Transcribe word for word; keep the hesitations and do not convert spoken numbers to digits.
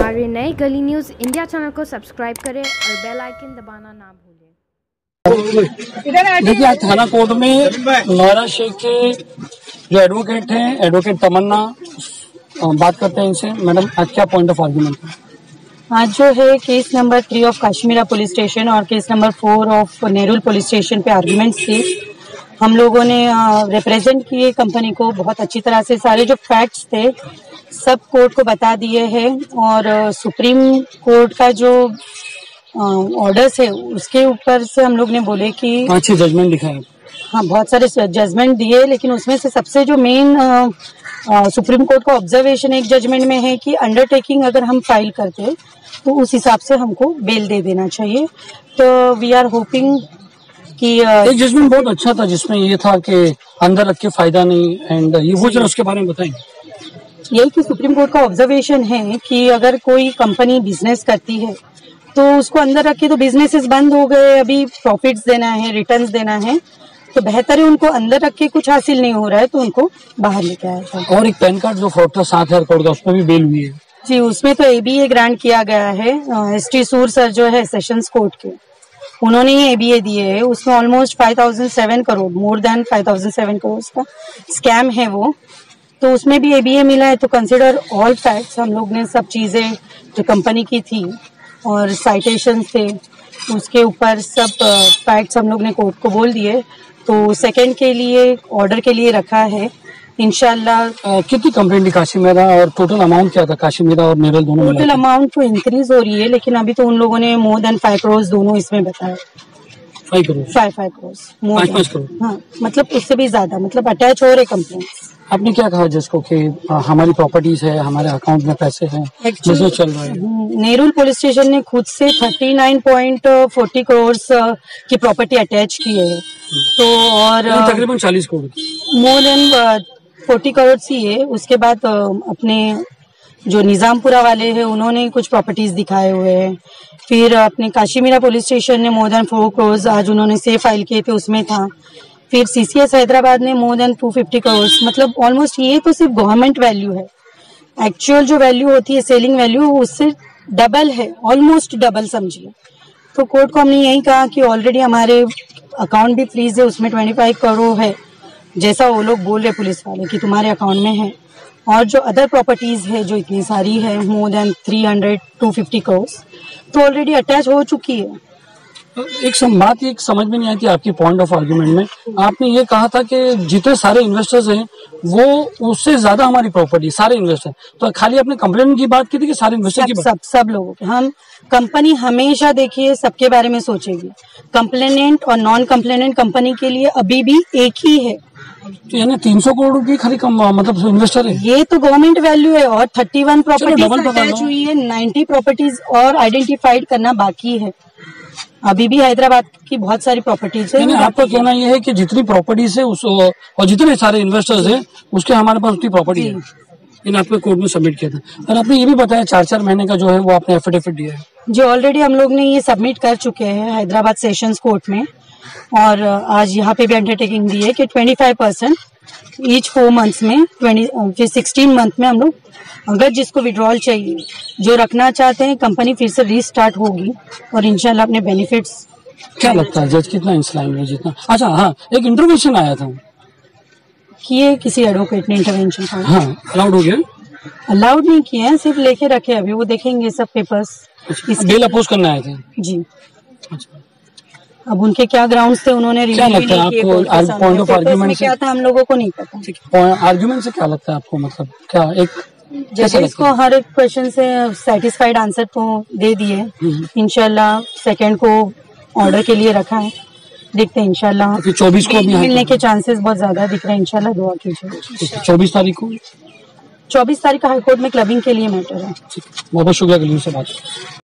हमारे नए गली न्यूज़ इंडिया चैनल को सब्सक्राइब करें और बेल आइकन दबाना ना भूलें। देखिए, आज थाना कोर्ट में नौरा शेख के जो एडवोकेट हैं, एडवोकेट तमन्ना, बात करते हैं इनसे। मैडम, आज क्या पॉइंट ऑफ आर्गुमेंट है? आज जो है case number three of Kashmira police station और case number four of Nerul police station पे आर्गुमेंट्स थे। हम लोगों ने रिप्रेजेंट किए कंपनी को बहुत अच्छी तरह से, सारे जो फैक्ट्स थे सब कोर्ट को बता दिए हैं और सुप्रीम कोर्ट का जो ऑर्डर्स है उसके ऊपर से हम लोग ने बोले कि अच्छे जजमेंट लिखा है। हाँ, बहुत सारे जजमेंट दिए, लेकिन उसमें से सबसे जो मेन सुप्रीम कोर्ट का ऑब्जर्वेशन एक जजमेंट में है कि अंडरटेकिंग अगर हम फाइल करते तो उस हिसाब से हमको बेल दे देना चाहिए। तो वी आर होपिंग कि एक जजमेंट बहुत अच्छा था जिसमें ये था कि अंदर रख के फायदा नहीं, एंड ये वो जरा उसके बारे में बताएंगे। यही कि सुप्रीम कोर्ट का ऑब्जर्वेशन है कि अगर कोई कंपनी बिजनेस करती है तो उसको अंदर रखे तो बिजनेसेस बंद हो गए, अभी प्रॉफिट्स देना है, रिटर्न्स देना है, तो बेहतर है उनको अंदर रख के, कुछ हासिल नहीं हो रहा है तो उनको बाहर लेके आया था। और एक पैन कार्ड जो फ्रॉड था सात हजार करोड़ का, उसमें भी बेल हुई है जी। उसमें तो एबीए ग्रांट किया गया है। एस टी सूर सर जो है सेशंस कोर्ट के, उन्होंने ही एबीए दिए है। उसमें almost five thousand seven crore more than five thousand seven crore का स्कैम है वो, तो उसमें भी एबीए मिला है। तो कंसिडर ऑल फैक्ट्स, हम लोग ने सब चीजें जो कंपनी की थी और साइटेशन थे उसके ऊपर सब फैक्ट्स हम लोग ने कोर्ट को बोल दिए। तो सेकंड के लिए ऑर्डर के लिए रखा है इंशाल्लाह। कितनी कंप्लेंट थी काश्मीरा और टोटल अमाउंट क्या था काश्मीरा और नेरल दोनों? टोटल अमाउंट तो इंक्रीज हो रही है, लेकिन अभी तो उन लोगों ने मोर देन फाइव करोड़ दोनों इसमें बताया। Five crore five five crore पाँच पाँच करोड़ हाँ, मतलब उससे भी ज्यादा, मतलब अटैच हो रहे कंप्लेंट। आपने क्या कहा जिसको कि हमारी प्रॉपर्टीज है, हमारे अकाउंट में पैसे हैं, बिजनेस चल रहा है? नेरुल पुलिस स्टेशन ने खुद से thirty nine point forty crore की प्रॉपर्टी अटैच की है। तो और तकरीबन चालीस crore more than forty crore ही है। उसके बाद अपने जो निजामपुरा वाले हैं उन्होंने कुछ प्रॉपर्टीज दिखाए हुए हैं। फिर अपने काश्मीरा पुलिस स्टेशन ने मोर देन फोर करोड़ आज उन्होंने से फाइल किए थे, उसमें था। फिर सीसीएस हैदराबाद ने more than two fifty crore, मतलब ऑलमोस्ट ये तो सिर्फ गवर्नमेंट वैल्यू है। एक्चुअल जो वैल्यू होती है सेलिंग वैल्यू उससे डबल है, ऑलमोस्ट डबल समझिए। तो कोर्ट को हमने यही कहा कि ऑलरेडी हमारे अकाउंट भी फ्रीज है, उसमें ट्वेंटी फाइव करोड़ है जैसा वो लोग बोल रहे पुलिस वाले कि तुम्हारे अकाउंट में है, और जो अदर प्रॉपर्टीज है जो इतनी सारी है more than three hundred two fifty crore तो ऑलरेडी अटैच हो चुकी है। एक सम, बात एक समझ में नहीं आई थी आपकी पॉइंट ऑफ आर्गुमेंट में। आपने ये कहा था कि जितने सारे इन्वेस्टर्स हैं वो उससे ज्यादा हमारी प्रॉपर्टी, सारे इन्वेस्टर, तो खाली आपने कंप्लेंट की बात की थी कि सारे इन्वेस्टर की बात? सब सब लोगों के। हम कंपनी हमेशा देखिए सबके बारे में सोचेगी। कंप्लेनेंट और नॉन कंप्लेनेंट कंपनी के लिए अभी भी एक ही है। तो यानी तीन सौ करोड़ की खाली कम, मतलब इन्वेस्टर है। ये तो गवर्नमेंट वैल्यू है और थर्टी वन प्रॉपर्टीज अटैच हुई है, नाइन्टी प्रॉपर्टीज और आइडेंटिफाइड करना बाकी है। अभी भी हैदराबाद की बहुत सारी प्रॉपर्टीज है। आपका कहना यह है कि जितनी प्रॉपर्टीज है उस और जितने सारे इन्वेस्टर्स हैं उसके हमारे पास उतनी प्रॉपर्टी है। इन आपने कोर्ट में सबमिट किया था और आपने ये भी बताया चार चार महीने का जो है वो आपने एफिडेविट दिया है। जी, ऑलरेडी हम लोग ने ये सबमिट कर चुके हैं हैदराबाद सेशंस कोर्ट में, और आज यहाँ पे भी अंडरटेकिंग दी है कि twenty five percent each four months में ट्वेंटी सिक्सटीन मंथ में हम लोग अगर जिसको विड्रॉल चाहिए, जो रखना चाहते हैं, कंपनी फिर से रीस्टार्ट होगी और इंशाल्लाह अपने बेनिफिट्स। क्या लगता है जज कितना इंसलाइन है जितना? अच्छा हाँ, एक इंटरवेंशन आया था किए किसी एडवोकेट ने इंटरवेंशन। हाँ, अलाउड हो गया? अलाउड नहीं किए हैं, सिर्फ लेके रखे, अभी वो देखेंगे सब पेपर्स। बेल अपोज करने आए थे जी। अच्छा, अब उनके क्या ग्राउंड्स थे उन्होंने क्या लगता है आपको पॉइंट ऑफ आर्गुमेंट से? क्या था हम लोगों को नहीं पता। आर्गुमेंट से क्या लगता है आपको, मतलब क्या एक जजेस को हर एक क्वेश्चन से सेटिस्फाइड आंसर तो दे दिए। इंशाल्लाह सेकंड को ऑर्डर के लिए रखा है, देखते हैं इंशाल्लाह चौबीस को भी मिलने के चांसेस बहुत ज्यादा दिख रहे हैं। इंशाल्लाह दुआ कीजिए। चौबीस तारीख को चौबीस तारीख का हाईकोर्ट में क्लबिंग के लिए मैटर है। बहुत बहुत शुक्रिया से बात।